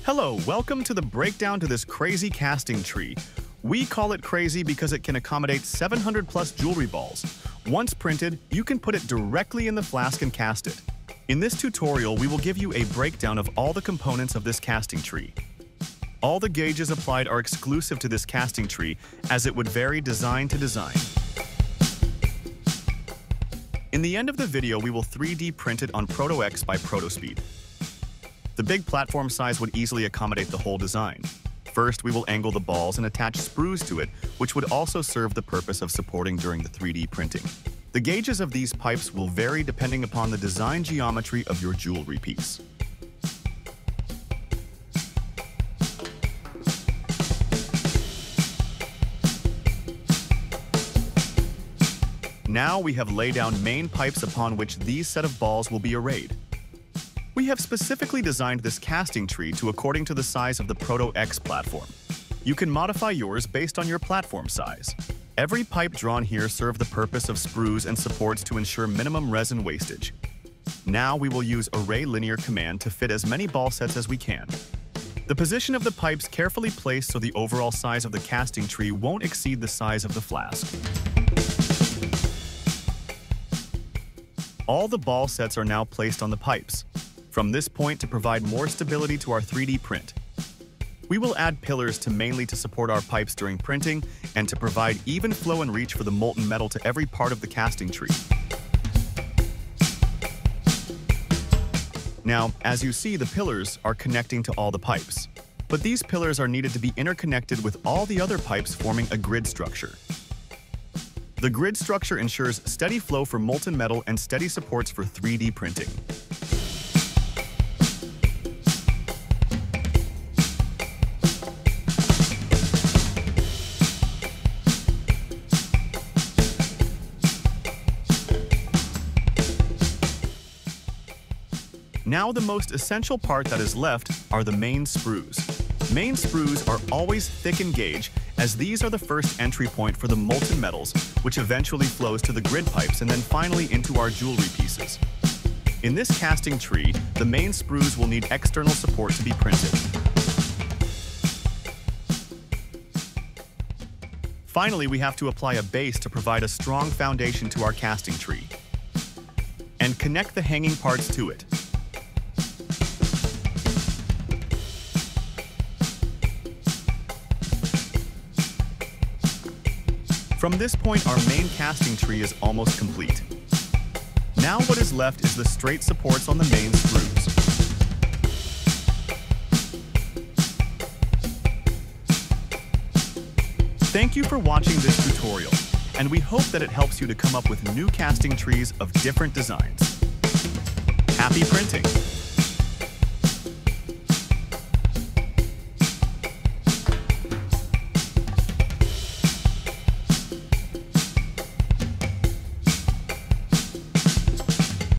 Hello, welcome to the breakdown to this crazy casting tree. We call it crazy because it can accommodate 700 plus jewelry balls. Once printed, you can put it directly in the flask and cast it. In this tutorial, we will give you a breakdown of all the components of this casting tree. All the gauges applied are exclusive to this casting tree, as it would vary design to design. In the end of the video, we will 3D print it on ProtoX by Protospeed. The big platform size would easily accommodate the whole design. First, we will angle the balls and attach sprues to it, which would also serve the purpose of supporting during the 3D printing. The gauges of these pipes will vary depending upon the design geometry of your jewelry piece. Now we have laid down main pipes upon which these set of balls will be arrayed. We have specifically designed this casting tree according to the size of the ProtoX platform. You can modify yours based on your platform size. Every pipe drawn here serves the purpose of sprues and supports to ensure minimum resin wastage. Now we will use Array Linear command to fit as many ball sets as we can. The position of the pipes carefully placed so the overall size of the casting tree won't exceed the size of the flask. All the ball sets are now placed on the pipes. From this point to provide more stability to our 3D print. We will add pillars mainly to support our pipes during printing and to provide even flow and reach for the molten metal to every part of the casting tree. Now, as you see, the pillars are connecting to all the pipes. But these pillars are needed to be interconnected with all the other pipes forming a grid structure. The grid structure ensures steady flow for molten metal and steady supports for 3D printing. Now the most essential part that is left are the main sprues. Main sprues are always thick in gauge, as these are the first entry point for the molten metals, which eventually flows to the grid pipes and then finally into our jewelry pieces. In this casting tree, the main sprues will need external support to be printed. Finally, we have to apply a base to provide a strong foundation to our casting tree and connect the hanging parts to it. From this point, our main casting tree is almost complete. Now what is left is the straight supports on the main screws. Thank you for watching this tutorial, and we hope that it helps you to come up with new casting trees of different designs. Happy printing!